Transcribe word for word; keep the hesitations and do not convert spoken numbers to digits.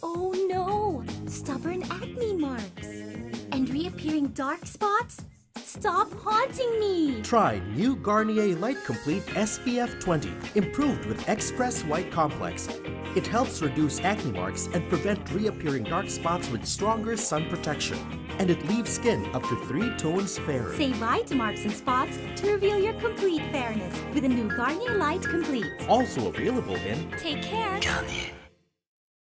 Oh no! Stubborn acne marks. And reappearing dark spots? Stop haunting me! Try new Garnier Light Complete S P F twenty, improved with Express White Complex. It helps reduce acne marks and prevent reappearing dark spots with stronger sun protection. And it leaves skin up to three tones fairer. Say bye to marks and spots to reveal your complete fairness with a new Garnier Light Complete. Also available in Take care. Garnier.